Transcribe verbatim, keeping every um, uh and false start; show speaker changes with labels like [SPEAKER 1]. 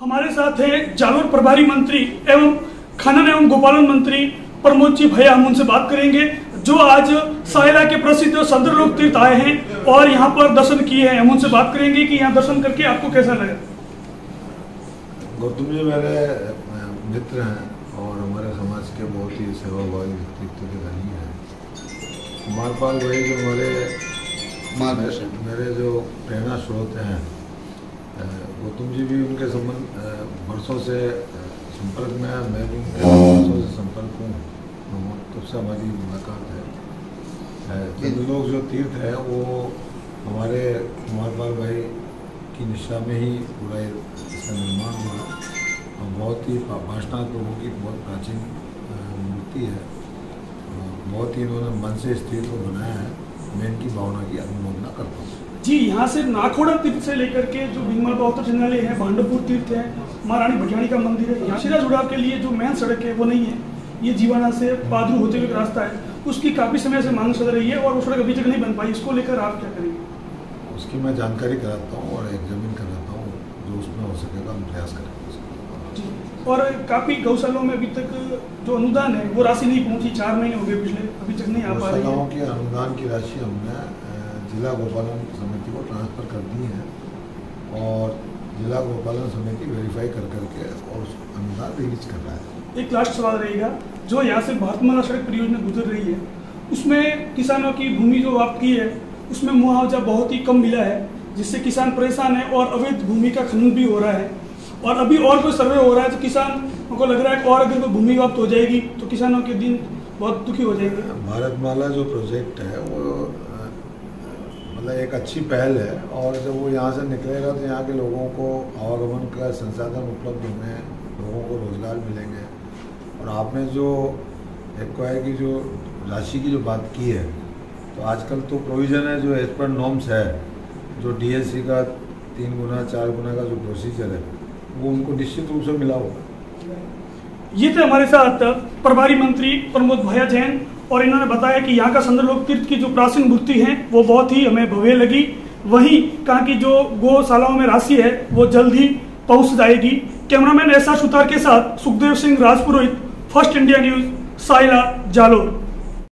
[SPEAKER 1] हमारे साथ है जालोर प्रभारी मंत्री एवं खनन एवं गोपालन मंत्री प्रमोद जी भैया। हम उनसे बात करेंगे जो आज सायला के प्रसिद्ध संतलोक तीर्थ आए हैं और यहाँ पर दर्शन किए हैं। हम उनसे बात करेंगे कि यहाँ दर्शन करके आपको कैसा लगा।
[SPEAKER 2] गौतम जी मेरे मित्र हैं और हमारे समाज के बहुत ही सेवाभावी व्यक्तित्व के धनी हैं। कुमारपाल भाई जो हमारे मेरे जो प्रेरणा स्रोत हैं, गौतम जी भी उनके संबंध वर्षों से संपर्क में है, मैं भी उनके वर्षों से संपर्क हूँ, तब से हमारी मुलाकात है। संतलोक जो तीर्थ है वो हमारे कुमारपाल भाई की निष्ठा में ही पूरा इसका निर्माण हुआ और बहुत ही पाषाण लोगों की बहुत प्राचीन मूर्ति है। बहुत ही इन्होंने मन से इस तीर्थ को बनाया है। मैं इनकी भावना की अनुमोदना करता हूँ।
[SPEAKER 1] जी, यहाँ से नाखोड़ा तीर्थ से लेकर के जो भीमा बहोत्तर चिन्हालय है, भांडवपुर तीर्थ है, महारानी भटियाणी का मंदिर है, यहाँ शिरा जुड़ाव के लिए जो मेन सड़क है वो नहीं है। ये जीवाना से पादरू होते हुए रास्ता है, उसकी काफ़ी समय से मांग चल रही है और वो सड़क अभी तक नहीं बन पाई। इसको लेकर आप क्या करेंगे?
[SPEAKER 2] उसकी मैं जानकारी कराता हूँ और एग्जामिन कराता हूँ, जो उसमें हो सकेगा हम प्रयास करेंगे।
[SPEAKER 1] और काफ़ी गौशालाओं में अभी तक जो अनुदान है वो राशि नहीं पहुँची, चार महीने हो गए पिछले, अभी तक नहीं आ पा रही है।
[SPEAKER 2] गौशालाओं की अनुदान की राशि हमने जिला गोपालन समिति को ट्रांसफ़र कर दी है और जिला गोपालन समिति वेरीफाई कर करके और उस अनुदान रिलीज कर रहा है।
[SPEAKER 1] एक लास्ट सवाल रहेगा, जो यहाँ से भारतमाला सड़क परियोजना गुजर रही है उसमें किसानों की भूमि जो आपकी है उसमें मुआवजा बहुत ही कम मिला है, जिससे किसान परेशान है और अवैध भूमि का खनन भी हो रहा है। और अभी और कोई सर्वे हो रहा है तो किसान को लग रहा है कि और अगर कोई भूमि वापस हो जाएगी तो किसानों के दिन बहुत दुखी हो जाएंगे।
[SPEAKER 2] भारतमाला जो प्रोजेक्ट है वो मतलब एक अच्छी पहल है और जब वो यहाँ से निकलेगा तो यहाँ के लोगों को आवागमन का संसाधन उपलब्ध होंगे, लोगों को रोजगार मिलेंगे। और आपने जो एक्वायर की जो राशि की जो बात की है, तो आजकल तो प्रोविज़न है जो एज पर नॉर्म्स है, जो डीएससी का तीन गुना चार गुना का जो प्रोसीजर है वो उनको निश्चित रूप से मिला होगा।
[SPEAKER 1] ये थे हमारे साथ प्रभारी मंत्री प्रमोद भैया जैन और इन्होंने बताया कि यहाँ का संतलोक तीर्थ की जो प्राचीन मूर्ति है वो बहुत ही हमें भव्य लगी। वहीं कहा कि जो गौशालाओं में राशि है वो जल्द ही पहुंच जाएगी। कैमरामैन एस आर सुतार के साथ Sukhdev Singh Rajpurohit, first India news, Sayla, Jalore.